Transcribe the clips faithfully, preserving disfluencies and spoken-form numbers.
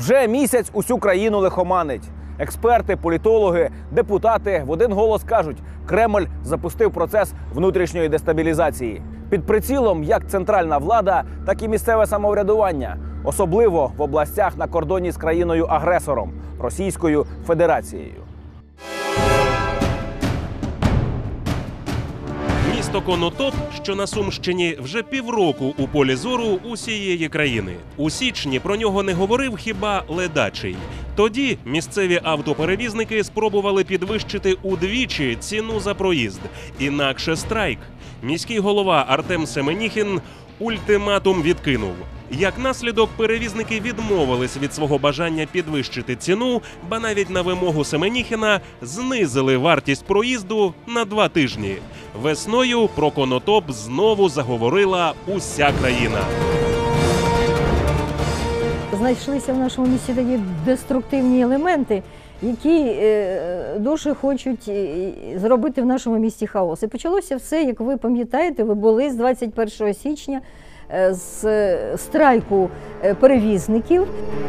Вже місяць усю країну лихоманить. Експерти, політологи, депутати в один голос кажуть, Кремль запустив процес внутрішньої дестабілізації. Під прицілом як центральна влада, так і місцеве самоврядування. Особливо в областях на кордоні з країною-агресором – Російською Федерацією. Місто Конотоп, що на Сумщині, вже півроку у полі зору усієї країни. У січні про нього не говорив хіба ледачий. Тоді місцеві автоперевізники спробували підвищити удвічі ціну за проїзд. Інакше страйк. Міський голова Артем Семеніхін ультиматум відкинув. Як наслідок, перевізники відмовились від свого бажання підвищити ціну, ба навіть на вимогу Семеніхіна знизили вартість проїзду на два тижні. Весною про Конотоп знову заговорила уся країна. Знайшлися в нашому місті такі деструктивні елементи, які дуже хочуть зробити в нашому місті хаос. І почалося все, як ви пам'ятаєте, ви були з двадцять першого січня, з страйку перевізників.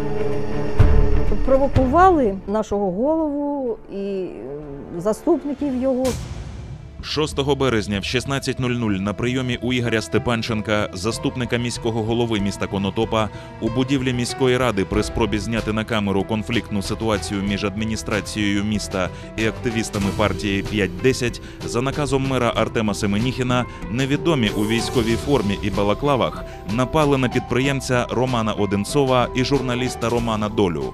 Провокували нашого голову і заступників його. шостого березня в шістнадцять нуль нуль на прийомі у Ігоря Степанченка, заступника міського голови міста Конотопа, у будівлі міської ради при спробі зняти на камеру конфліктну ситуацію між адміністрацією міста і активістами партії п'ять десять, за наказом мера Артема Семеніхіна, невідомі у військовій формі і балаклавах напали на підприємця Романа Одинцова і журналіста Романа Долю.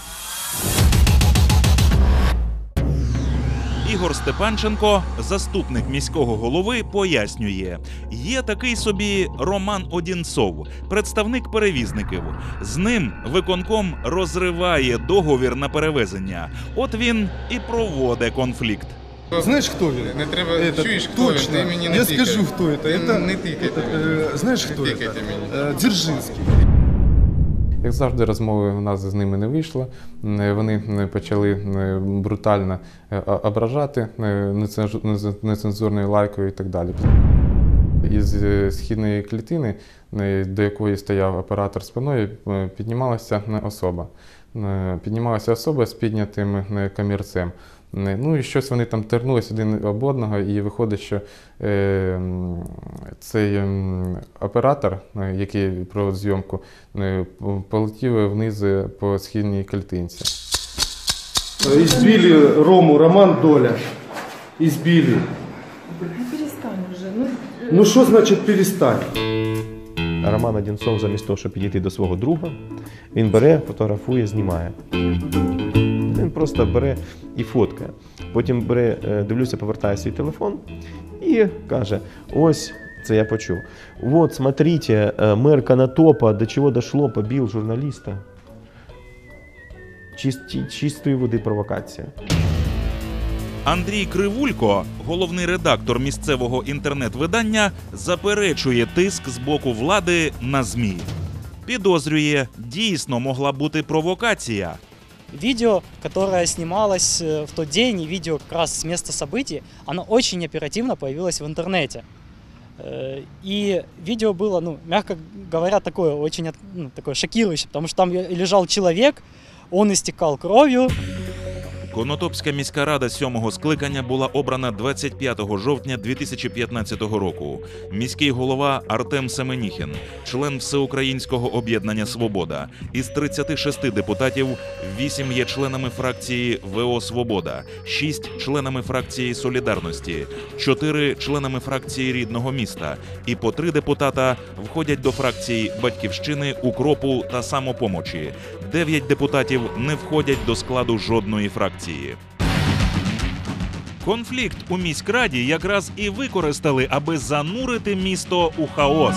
Ігор Степанченко, заступник міського голови, пояснює, є такий собі Роман Одинцов, представник перевізників. З ним виконком розриває договір на перевезення. От він і проводить конфлікт. Знаєш, хто він? Не треба, Это, чуєш, хто точно. він, ти мені не Я тикай. скажу, хто це. Это, Не тикайте это, мені. э, знаєш, хто Не це? тикайте мені. Э, Дзержинський. Як завжди, розмови у нас з ними не вийшло. Вони почали брутально ображати нецензурною лайкою і так далі. Із східної клітини, до якої стояв оператор спиною, піднімалася особа. Піднімалася особа з піднятим камірцем. Ну і щось вони там тернулись один об одного, і виходить, що е, цей е, оператор, який проводив зйомку, е, полетів вниз по східній клітинці. Избили Рому, Роман Доля. Избили. Перестань уже. Ну, Ну що значить перестань? Роман Одинцов, замість того, щоб підійти до свого друга, він бере, фотографує, знімає. Він просто бере і фоткає. Потім бере, дивлюся, повертає свій телефон і каже, ось, це я почув. Вот, смотрите, мэр Конотопа до чого дошло, побив журналіста. Чисті, чистої води провокація. Андрій Кривулько, головний редактор місцевого інтернет-видання, заперечує тиск з боку влади на ЗМІ. Підозрює, дійсно могла бути провокація. Видео, которое снималось в тот день, и видео как раз с места событий, оно очень оперативно появилось в интернете. И видео было, ну, мягко говоря, такое очень ну, такое шокирующее, потому что там лежал человек, он истекал кровью. Конотопська міська рада сьомого скликання була обрана двадцять п'ятого жовтня дві тисячі п'ятнадцятого року. Міський голова Артем Семеніхін, член Всеукраїнського об'єднання «Свобода». Із тридцяти шести депутатів вісім є членами фракції ВО «Свобода», шість членами фракції «Солідарності», чотири членами фракції «Рідного міста» і по три депутата входять до фракцій «Батьківщини», «Укропу» та «Самопомочі». Дев'ять депутатів не входять до складу жодної фракції. Конфлікт у міськраді якраз і використали, аби занурити місто у хаос.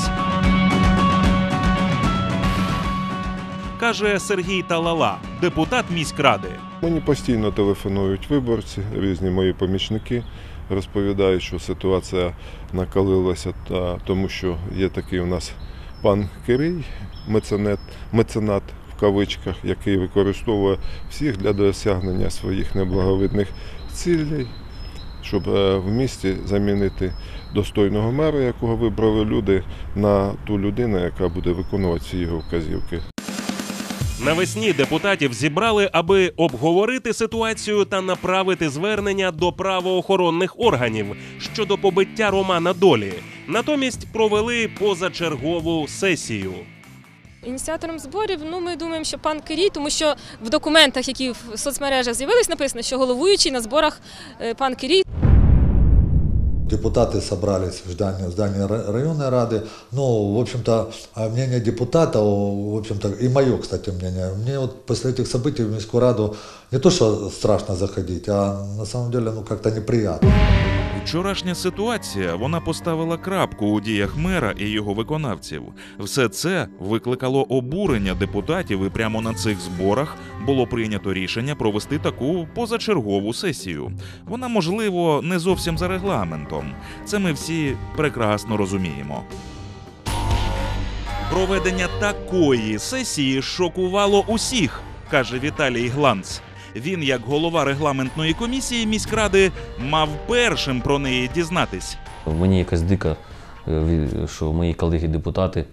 Каже Сергій Талала, депутат міськради. Мені постійно телефонують виборці, різні мої помічники, розповідають, що ситуація накалилася, та, тому що є такий у нас пан Кирій, меценат, меценат в кавичках, який використовує всіх для досягнення своїх неблаговидних цілей, щоб в місті замінити достойного мера, якого вибрали люди, на ту людину, яка буде виконувати всі його вказівки. Навесні депутатів зібрали, аби обговорити ситуацію та направити звернення до правоохоронних органів щодо побиття Романа Долі. Натомість провели позачергову сесію. Ініціатором зборів, ну, ми думаємо, що пан Кирій, тому що в документах, які в соцмережах з'явились, написано, що головуючий на зборах пан Кирій. Депутаты собрались в здании, в здании районной рады. Ну, в общем-то, мнение депутатов, в общем-то, и мое, кстати, мнение, мне вот после этих событий в Міську раду не то, что страшно заходить, а на самом деле, ну, как-то неприятно. Вчорашня ситуація, вона поставила крапку у діях мера і його виконавців. Все це викликало обурення депутатів, і прямо на цих зборах було прийнято рішення провести таку позачергову сесію. Вона, можливо, не зовсім за регламентом. Це ми всі прекрасно розуміємо. Проведення такої сесії шокувало усіх, каже Віталій Гланц. Він, як голова регламентної комісії міськради, мав першим про неї дізнатись. Мені якась дика, що мої колеги-депутати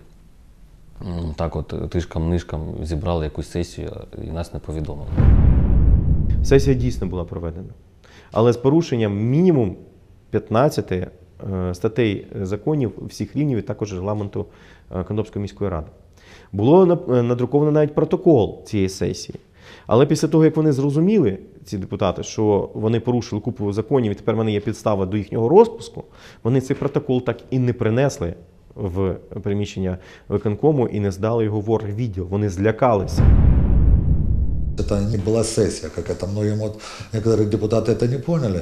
так от тишкам-нишкам зібрали якусь сесію і нас не повідомили. Сесія дійсно була проведена, але з порушенням мінімум п'ятнадцяти статей законів всіх рівнів і також регламенту Конотопської міської ради. Було надруковано навіть протокол цієї сесії. Але після того, як вони зрозуміли, ці депутати, що вони порушили купу законів і тепер в мене є підстава до їхнього розпуску, вони цей протокол так і не принесли в приміщення виконкому і не здали його в оргвідділ. Вони злякалися. Це не була сесія, як це многі от, некоторі депутати це не поняли.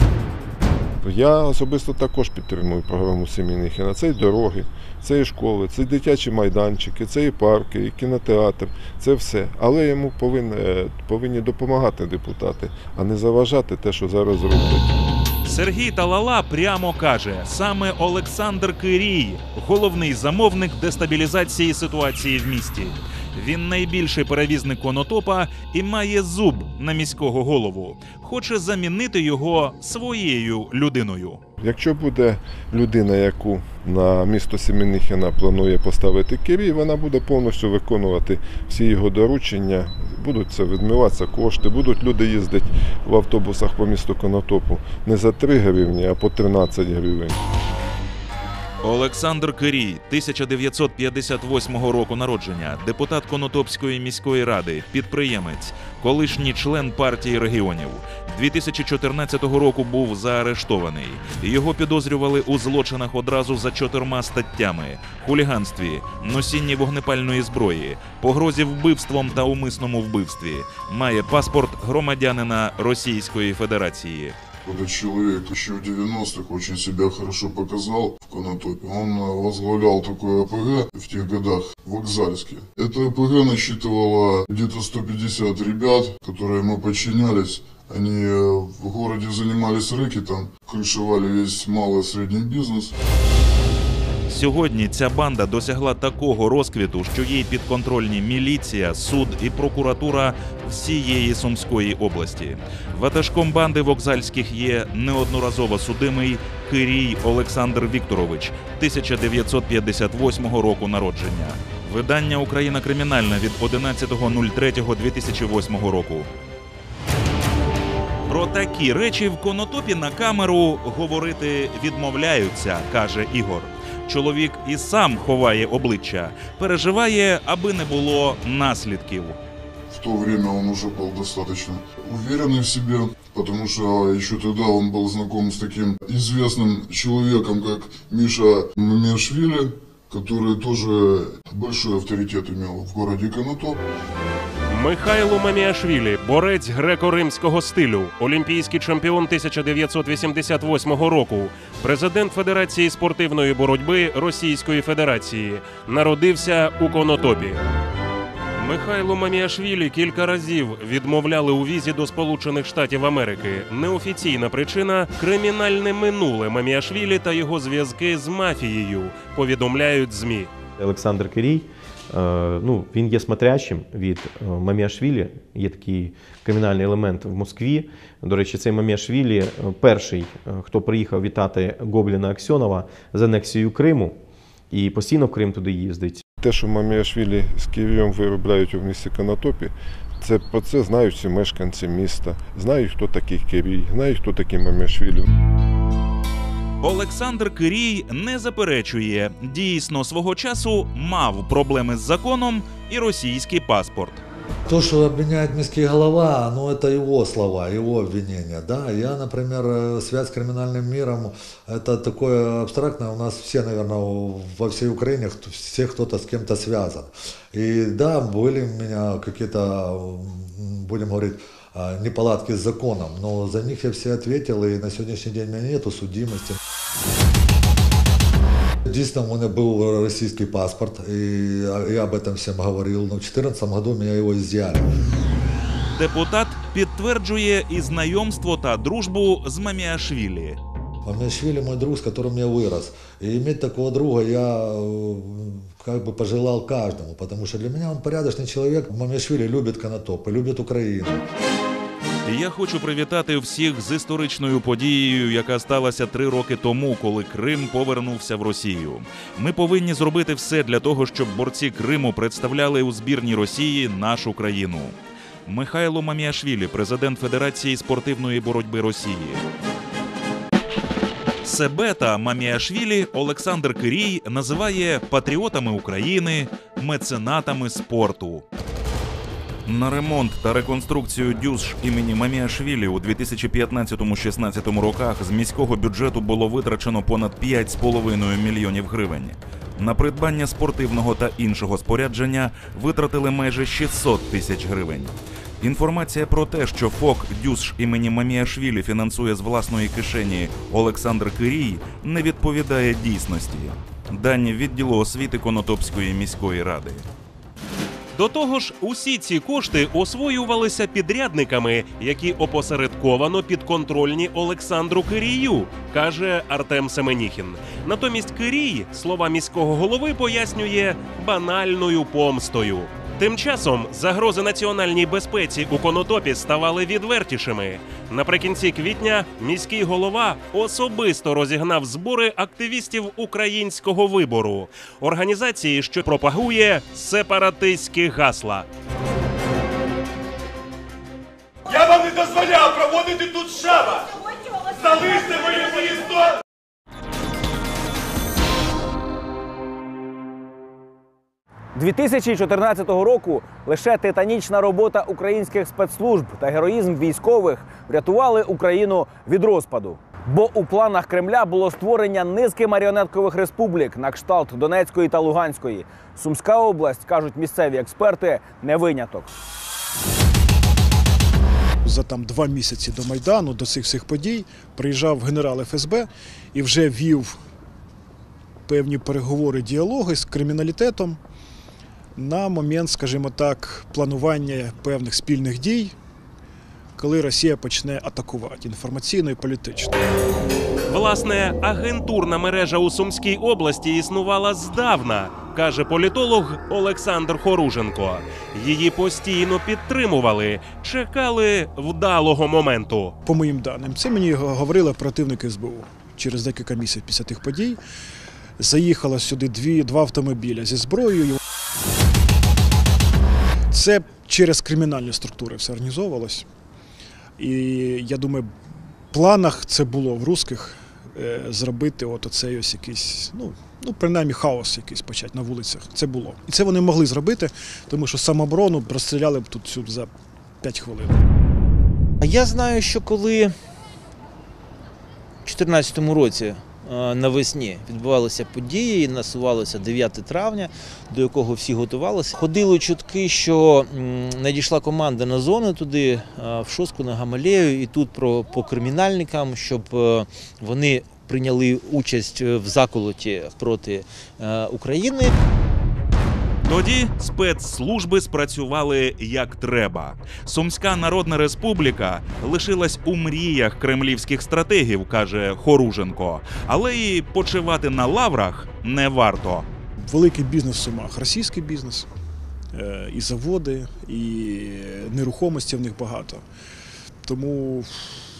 Я особисто також підтримую програму Семеніхіна. Це і дороги, це і школи, це і дитячі майданчики, це і парки, і кінотеатр, це все. Але йому повинні, повинні допомагати депутати, а не заважати те, що зараз роблять. Сергій Талала прямо каже, саме Олександр Кирій – головний замовник дестабілізації ситуації в місті. Він найбільший перевізник Конотопа і має зуб на міського голову. Хоче замінити його своєю людиною. Якщо буде людина, яку на місто Семеніхіна планує поставити Кирій, вона буде повністю виконувати всі його доручення, будуть це відмиватися кошти, будуть люди їздити в автобусах по місту Конотопу не за три гривні, а по тринадцять гривень. Олександр Кирій, тисяча дев'ятсот п'ятдесят восьмого року народження, депутат Конотопської міської ради, підприємець, колишній член партії регіонів. дві тисячі чотирнадцятого року був заарештований. Його підозрювали у злочинах одразу за чотирма статтями: хуліганстві, носінні вогнепальної зброї, погрозі вбивством та умисному вбивстві. Має паспорт громадянина Російської Федерації. Этот человек еще в девяностых очень себя хорошо показал в Конотопе. Он возглавлял такое ОПГ в тех годах, Вокзальске. Это ОПГ насчитывало где-то сто пятьдесят ребят, которые ему подчинялись. Они в городе занимались рэкетом, крышевали весь малый и средний бизнес. Сьогодні ця банда досягла такого розквіту, що їй підконтрольні міліція, суд і прокуратура всієї Сумської області. Ватажком банди вокзальських є неодноразово судимий Кирій Олександр Вікторович, тисяча дев'ятсот п'ятдесят восьмого року народження. Видання «Україна кримінальна» від одинадцятого третього дві тисячі восьмого року. Про такі речі в Конотопі на камеру говорити відмовляються, каже Ігор. Чоловік і сам ховає обличчя, переживає, аби не було наслідків. В то время он уже был достаточно уверенный в себе, потому что еще тогда он был знаком с таким известным человеком, как Миша Мамиашвили, который тоже большой авторитет имел в городе Конотоп. Михайло Маміашвілі – борець греко-римського стилю, олімпійський чемпіон тисяча дев'ятсот вісімдесят восьмого року, президент Федерації спортивної боротьби Російської Федерації. Народився у Конотопі. Михайло Маміашвілі кілька разів відмовляли у візі до Сполучених Штатів Америки. Неофіційна причина – кримінальне минуле Маміашвілі та його зв'язки з мафією, повідомляють ЗМІ. Олександр Кирій, ну, він є смотрящим від Маміашвілі, є такий кримінальний елемент в Москві. До речі, цей Маміашвілі перший, хто приїхав вітати Гобліна Аксьонова з анексією Криму і постійно в Крим туди їздить. те, що Маміашвілі з Києвом виробляють у місті Конотопі, це про це знають всі мешканці міста, знають, хто такий Кирій, знають, хто такий Маміашвілі. Олександр Кирій не заперечує, дійсно свого часу мав проблеми з законом і російський паспорт. То, что обвиняет міський голова, ну это его слова, его обвинения. Да? Я, например, связь с криминальным миром, это такое абстрактное, у нас все, наверное, во всей Украине, все кто-то с кем-то связан. И да, были у меня какие-то, будем говорить, неполадки с законом, но за них я все ответил, и на сегодняшний день у меня нету судимости. Действительно, у меня был российский паспорт, и я об этом всем говорил, но в две тысячи четырнадцатом году меня его изъяли. Депутат підтверджує і знайомство та дружбу з Маміашвілі. Маміашвілі мой друг, с которым я вырос. И иметь такого друга я как бы пожелал каждому, потому что для меня он порядочный человек. Маміашвілі любит Конотоп и любит Украину. Я хочу привітати всіх з історичною подією, яка сталася три роки тому, коли Крим повернувся в Росію. Ми повинні зробити все для того, щоб борці Криму представляли у збірній Росії нашу країну. Михайло Маміашвілі, президент Федерації спортивної боротьби Росії. Себе та Маміашвілі Олександр Кирій називає патріотами України, меценатами спорту. На ремонт та реконструкцію дюж імені Маміашвілі у дві тисячі п'ятнадцятому - шістнадцятому роках з міського бюджету було витрачено понад п'ять з половиною мільйонів гривень. На придбання спортивного та іншого спорядження витратили майже шістсот тисяч гривень. Інформація про те, що ФОК «Дюж» імені Маміашвілі фінансує з власної кишені Олександр Кирій, не відповідає дійсності. Дані відділу освіти Конотопської міської ради. До того ж, усі ці кошти освоювалися підрядниками, які опосередковано підконтрольні Олександру Кирію, каже Артем Семеніхін. Натомість Кирій слова міського голови пояснює банальною помстою. Тим часом загрози національній безпеці у Конотопі ставали відвертішими. Наприкінці квітня міський голова особисто розігнав збори активістів Українського вибору, організації, що пропагує сепаратистські гасла. Я вам не дозволяв проводити тут шабаш! Залиште моє місто! дві тисячі чотирнадцятого року лише титанічна робота українських спецслужб та героїзм військових врятували Україну від розпаду. Бо у планах Кремля було створення низки маріонеткових республік на кшталт Донецької та Луганської. Сумська область, кажуть місцеві експерти, не виняток. За там два місяці до Майдану, до цих всіх подій, приїжджав генерал еф ес бе і вже вів певні переговори, діалоги з криміналітетом на момент, скажімо так, планування певних спільних дій, коли Росія почне атакувати інформаційно і політично. Власне, агентурна мережа у Сумській області існувала здавна, каже політолог Олександр Хоруженко. Її постійно підтримували, чекали вдалого моменту. По моїм даним, це мені говорили оперативники ес бе у. Через декілька місяців після тих подій заїхало сюди дві, два автомобіля зі зброєю. Це через кримінальні структури все організовувалось. І я думаю, в планах це було в русських е, зробити от оцей ось якийсь, ну, ну, принаймні хаос якийсь почати на вулицях. Це було. І це вони могли зробити, тому що самооборону розстріляли б тут сюди за п'ять хвилин. Я знаю, що коли в дві тисячі чотирнадцятому році навесні відбувалися події, і насувалося дев'яте травня, до якого всі готувалися. Ходили чутки, що надійшла команда на зону туди, в Шостку, на Гамалею, і тут про, по кримінальникам, щоб вони прийняли участь в заколоті проти України. Тоді спецслужби спрацювали як треба. Сумська Народна Республіка лишилась у мріях кремлівських стратегів, каже Хоруженко. Але і почивати на лаврах не варто. Великий бізнес в Сумах, російський бізнес, і заводи, і нерухомості в них багато. Тому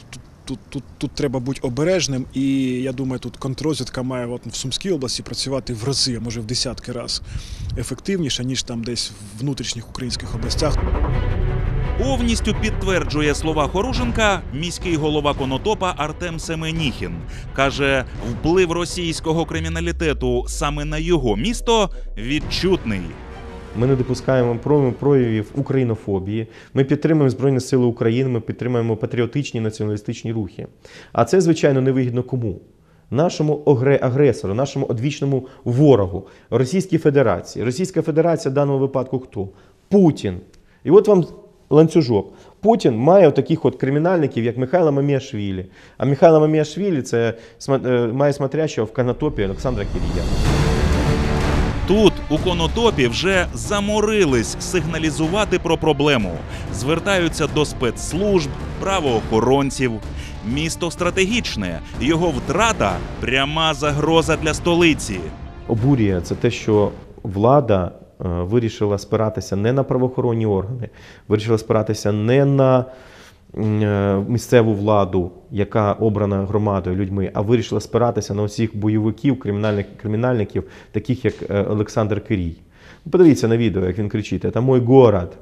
тут, тут, тут треба бути обережним, і я думаю, тут контррозвідка має от, в Сумській області працювати в рази, а може в десятки разів ефективніше, ніж там десь в внутрішніх українських областях. Повністю підтверджує слова Хоруженка міський голова Конотопа Артем Семеніхін. Каже, вплив російського криміналітету саме на його місто відчутний. Ми не допускаємо проявів українофобії, ми підтримуємо Збройні Сили України, ми підтримуємо патріотичні націоналістичні рухи. А це, звичайно, невигідно кому? Нашому агресору, нашому одвічному ворогу, Російській Федерації. Російська Федерація в даному випадку хто? Путін. І от вам ланцюжок. Путін має таких от кримінальників, як Михайло Маміашвілі. А Михайло Маміашвілі – це має смотрящого в Конотопі Олександра Кірія. Тут, у Конотопі, вже заморились сигналізувати про проблему. Звертаються до спецслужб, правоохоронців. Місто стратегічне, його втрата – пряма загроза для столиці. Обурює це те, що влада вирішила спиратися не на правоохоронні органи, вирішила спиратися не на місцеву владу, яка обрана громадою, людьми, а вирішила спиратися на усіх бойовиків, кримінальників, таких як Олександр Кирій. Подивіться на відео, як він кричить: «Це мій город».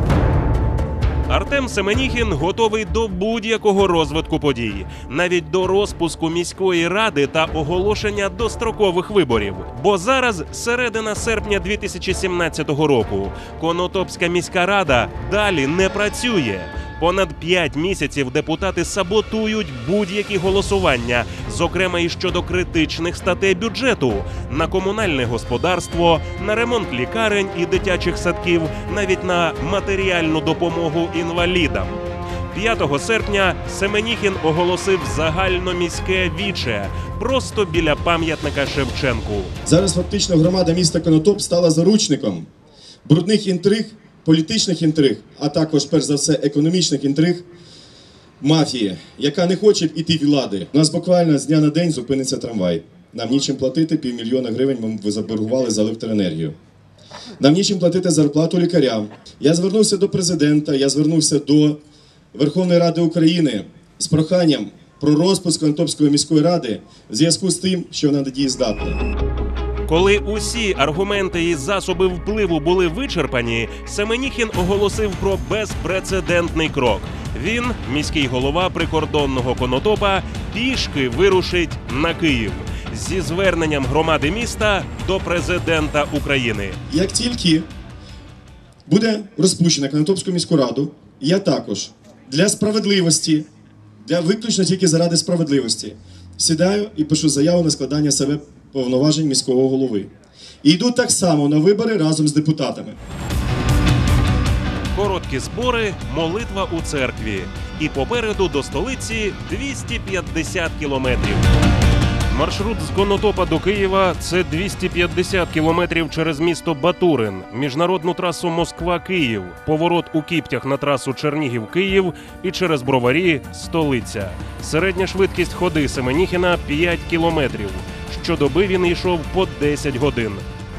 Артем Семеніхін готовий до будь-якого розвитку подій, навіть до розпуску міської ради та оголошення дострокових виборів. Бо зараз середина серпня дві тисячі сімнадцятого року. Конотопська міська рада далі не працює. Понад п'ять місяців депутати саботують будь-які голосування, зокрема і щодо критичних статей бюджету, на комунальне господарство, на ремонт лікарень і дитячих садків, навіть на матеріальну допомогу інвалідам. п'ятого серпня Семеніхін оголосив загальноміське віче просто біля пам'ятника Шевченку. Зараз фактично громада міста Конотоп стала заручником брудних інтриг, політичних інтриг, а також, перш за все, економічних інтриг мафії, яка не хоче іти від влади. У нас буквально з дня на день зупиниться трамвай. Нам нічим платити, півмільйона гривень ми заборгували за електроенергію. Нам нічим платити зарплату лікарям. Я звернувся до президента, я звернувся до Верховної Ради України з проханням про розпуск Конотопської міської ради в зв'язку з тим, що вона недієздатна. Коли усі аргументи і засоби впливу були вичерпані, Семеніхін оголосив про безпрецедентний крок. Він, міський голова прикордонного Конотопа, пішки вирушить на Київ зі зверненням громади міста до президента України. Як тільки буде розпущена Конотопську міську раду, я також для справедливості, для виключно тільки заради справедливості, сідаю і пишу заяву на складання себе повноважень міського голови. І йду так само на вибори разом з депутатами. Короткі збори, молитва у церкві. І попереду до столиці двісті п'ятдесят кілометрів. Маршрут з Конотопа до Києва – це двісті п'ятдесят кілометрів через місто Батурин, міжнародну трасу Москва-Київ, поворот у Кіптях на трасу Чернігів-Київ і через Броварі – столиця. Середня швидкість ходи Семеніхіна – п'ять кілометрів. Щодоби він йшов по десять годин.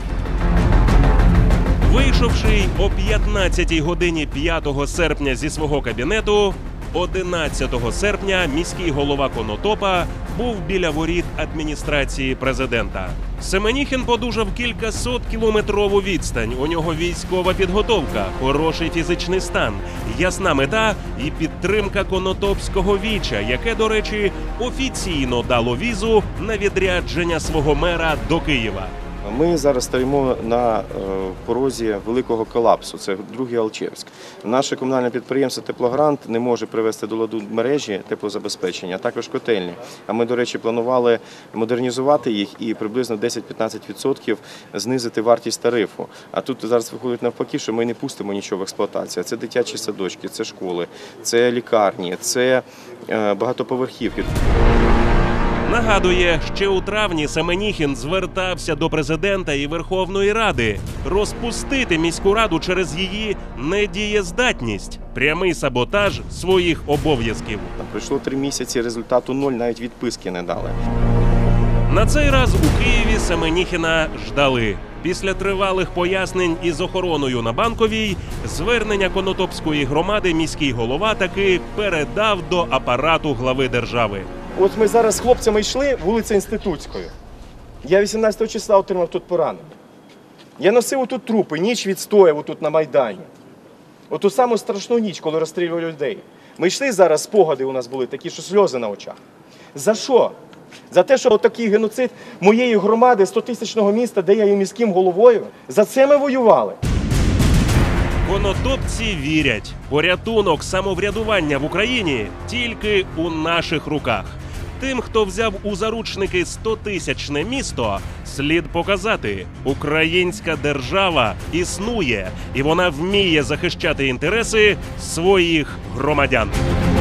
Вийшовши о п'ятнадцятій годині п'ятого серпня зі свого кабінету, одинадцятого серпня міський голова Конотопа був біля воріт адміністрації президента. Семеніхін подужав кількасоткілометрову відстань. У нього військова підготовка, хороший фізичний стан, ясна мета і підтримка Конотопського віча, яке, до речі, офіційно дало візу на відрядження свого мера до Києва. Ми зараз стоїмо на порозі великого колапсу, це другий Алчевськ. Наше комунальне підприємство «Теплогрант» не може привести до ладу мережі теплозабезпечення, а також котельні. А ми, до речі, планували модернізувати їх і приблизно десять-п'ятнадцять відсотків знизити вартість тарифу. А тут зараз виходить навпаки, що ми не пустимо нічого в експлуатацію. Це дитячі садочки, це школи, це лікарні, це багатоповерхівки. Нагадує, ще у травні Семеніхін звертався до президента і Верховної Ради розпустити міську раду через її недієздатність, прямий саботаж своїх обов'язків. Пройшло три місяці, результату нуль, навіть відписки не дали. На цей раз у Києві Семеніхіна ждали. Після тривалих пояснень із охороною на Банковій звернення Конотопської громади міський голова таки передав до апарату глави держави. От ми зараз з хлопцями йшли вулиця Інститутською. Я вісімнадцятого числа отримав тут поранення. Я носив отут трупи, ніч відстояв отут на Майдані. Оту саму страшну ніч, коли розстрілювали людей. Ми йшли зараз, спогади у нас були такі, що сльози на очах. За що? За те, що отакий геноцид моєї громади, стотисячного міста, де я є міським головою, за це ми воювали. Конотопці вірять, порятунок самоврядування в Україні тільки у наших руках. Тим, хто взяв у заручники стотисячне місто, слід показати – українська держава існує, і вона вміє захищати інтереси своїх громадян.